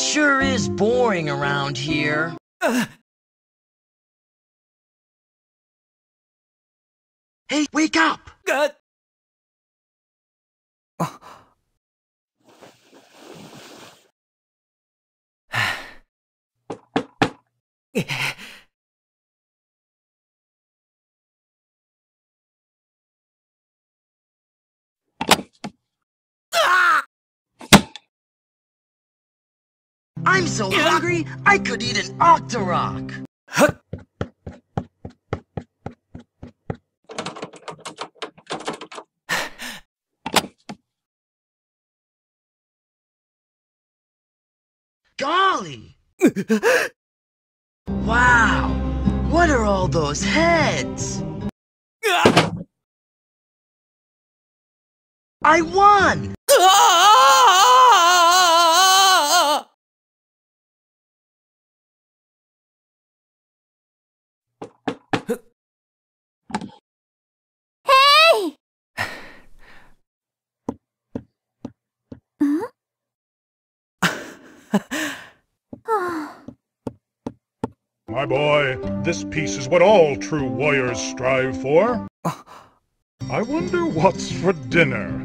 sure is boring around here. Hey, wake up! I'm so hungry, I could eat an Octorok! Golly! Wow! What are all those heads? I won! Hey! My boy, this peace is what all true warriors strive for. I wonder what's for dinner.